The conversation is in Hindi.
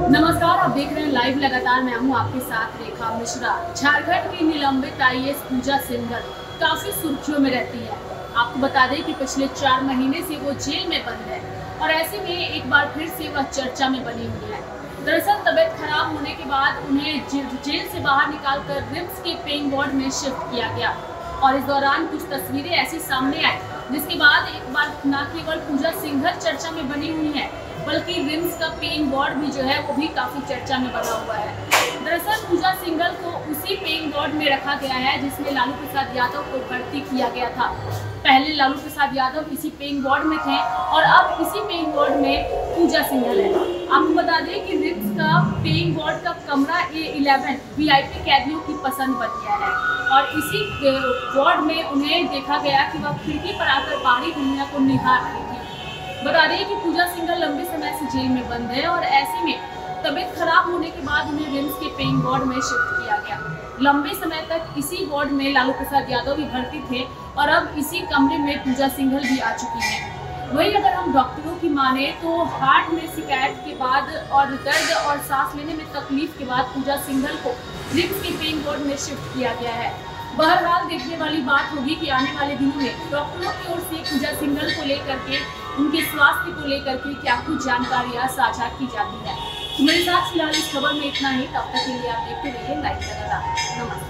नमस्कार, आप देख रहे हैं लाइव लगातार। मैं हूं आपके साथ रेखा मिश्रा। झारखंड की निलंबित आईएएस पूजा सिंघल काफी सुर्खियों में रहती है। आपको बता दें कि पिछले 4 महीने से वो जेल में बंद है और ऐसे में एक बार फिर से वह चर्चा में बनी हुई है। दरअसल तबीयत खराब होने के बाद उन्हें जेल से बाहर निकालकर रिम्स के पेइंग वार्ड में शिफ्ट किया गया और इस दौरान कुछ तस्वीरें ऐसी सामने आई जिसके बाद एक बार न केवल पूजा सिंघल चर्चा में बनी हुई है बल्कि रिम्स का पेइंग वार्ड भी जो है वो भी काफी चर्चा में बना हुआ है। दरअसल पूजा सिंघल को उसी पेइंग वार्ड में रखा गया है जिसमें लालू प्रसाद यादव को भर्ती किया गया था। पहले लालू प्रसाद यादव इसी पेइंग वार्ड में थे और अब इसी पेइंग वार्ड में पूजा सिंघल है। आपको बता दें कि रिम्स का पेइंग वार्ड का कमरा A11 VIP कैदियों की पसंद बन गया है और इसी वार्ड में उन्हें देखा गया कि वह खिड़की पर आकर बाहरी दुनिया को निहार रही थी। बता दें कि पूजा सिंघल लंबे समय से जेल में बंद है और ऐसे में तबीयत खराब होने के बाद उन्हें रिम्स के पेइंग वार्ड में शिफ्ट किया गया। लंबे समय तक इसी वार्ड में लालू प्रसाद यादव भी भर्ती थे और अब इसी कमरे में पूजा सिंघल भी आ चुकी है। वहीं अगर हम डॉक्टरों की माने तो हार्ट में शिकायत के बाद और दर्द और सांस लेने में तकलीफ के बाद पूजा सिंघल को रिम्स के पेइंग वार्ड में शिफ्ट किया गया है। बहरहाल देखने वाली बात होगी कि आने वाले दिनों में डॉक्टरों की ओर से पूजा सिंघल को लेकर के उनके स्वास्थ्य को लेकर के क्या कुछ जानकारियां साझा की जाती है। तो मेरे साथ फिलहाल इस खबर में इतना ही। तब तक के लिए आप देखते रहिए लाइव लगातार। नमस्कार।